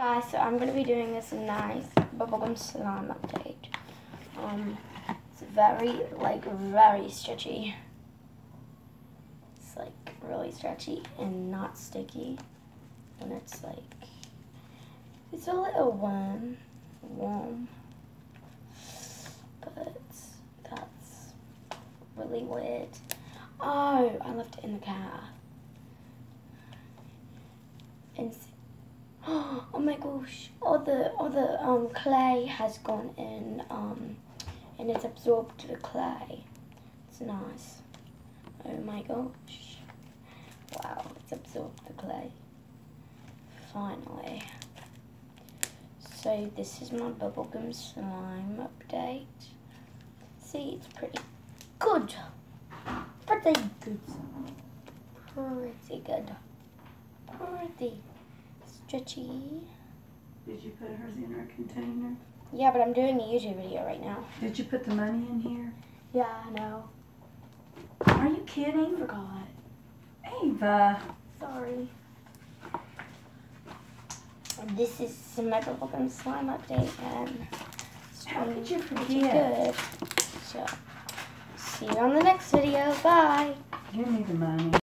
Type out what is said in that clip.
Guys, so I'm going to be doing this nice bubblegum slime update. It's very stretchy. It's like really stretchy and not sticky. And it's a little warm. But that's really weird. Oh, I left it in the car. And oh my gosh, all the clay has gone in, and it's absorbed the clay. It's nice. Oh my gosh. Wow, it's absorbed the clay. Finally. So this is my bubblegum slime update. See, it's pretty good. Pretty good. Pretty stretchy. Did you put hers in our container? Yeah, but I'm doing a YouTube video right now. Did you put the money in here? Yeah, I know. Are you kidding? I forgot. Ava. Sorry. And this is my bubblegum slime update, and it's How could you pretty forget? good. So, see you on the next video. Bye. Give me the money.